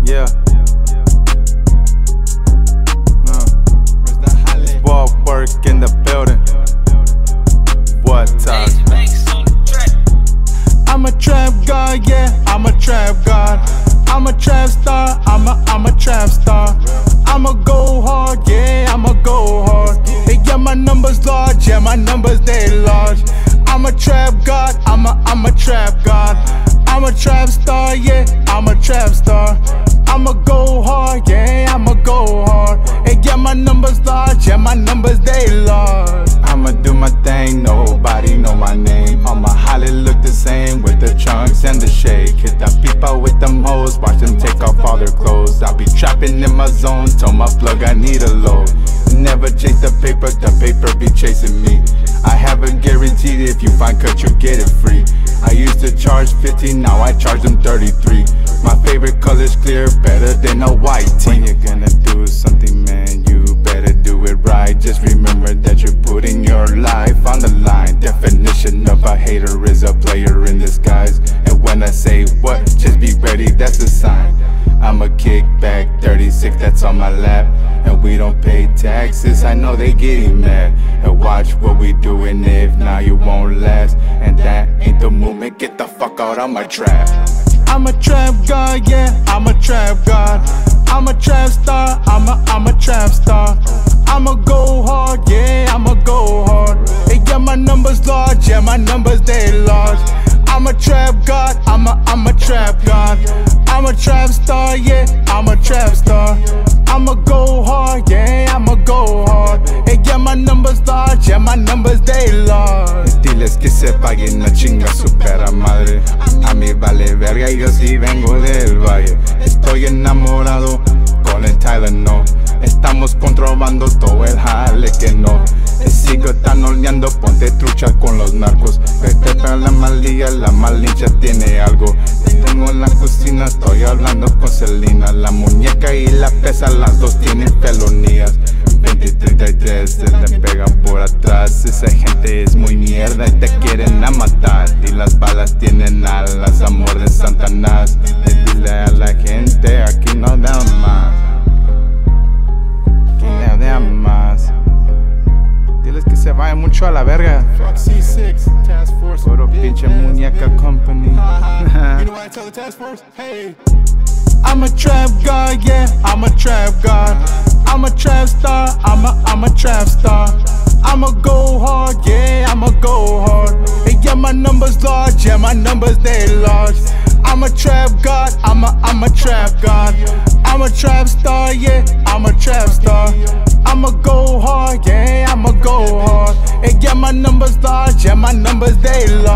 Yeah. Ball work in the building. What time? I'm a trap god, yeah, I'm a trap god. I'm a trap star, I'm a trap star. I'ma go hard, yeah, I'ma go hard. Hey, yeah, my numbers large, yeah, my numbers they large. I'm a trap god, I'm a trap god. I'm a trap star, yeah, I'm a trap star. I'ma go hard, yeah, I'ma go hard. Hey, yeah, my numbers large, yeah, my numbers they large. I'ma do my thing, nobody know my name. All my holly look the same with the trunks and the shake. Hit the people with them hoes, watch them take off all their clothes. I'll be trapping in my zone, tell my plug I need a load. Never chase the paper be chasing me. I have a guaranteed if you find cut you get it free. I used to charge 15, now I charge them 33. My favorite color's clear, better than a white tee. When you're gonna do something, man, you better do it right. Just remember that you're putting your life on the line. Definition of a hater is a player in disguise. And when I say what, just be ready, that's a sign. I'ma kick back 36, that's on my lap. And we don't pay taxes, I know they getting mad. And watch what we doing, if now you won't last. And that ain't the movement, get the fuck out of my trap. I'm a trap god, yeah, I'm a trap god. I'm a trap star, I'm a trap star. I'ma go hard, yeah, I'ma go hard. Hey, yeah, my numbers large, yeah, my numbers they large. I'm a trap god, I'm a trap god. I'm a trap star, yeah, I'm a trap star. I'ma go hard, yeah, I'ma go hard. Hey, yeah, my numbers large, yeah, my numbers they large. Diles que se paguen a chinga su perra madre. A mí vale verga, yo sí vengo del valle. Estoy enamorado con el Tylenol. Estamos controlando todo el jale que no. Sigo tan oleando, ponte trucha con los narcos. Respeta la malilla, la malincha tiene algo. Tengo en la cocina, estoy hablando con Selena. La muñeca y la pesa, las dos tienen felonías. 20-33 se le pegan por atrás. Esa gente es muy mierda y te quieren a matar. Y las balas tienen alas, amor de Satanás. Dile a la gente, aquí no dan más. Aquí no dan más. Diles que se vayan mucho a la verga. Fuck C6, Task Force. Puro pinche muñeca company. You know what I tell the task force? Hey. I'm a trap god, yeah, I'm a trap god. I'm a trap star, I'm a trap star. I'ma go hard, yeah, I'ma go hard. Hey, yeah, my numbers large, yeah, my numbers they large. I'm a trap god, I'm a trap god. I'm a trap star, yeah, I'm a trap star. I'ma go hard, yeah, I'ma go hard. Hey, yeah, my numbers large, yeah, my numbers they large.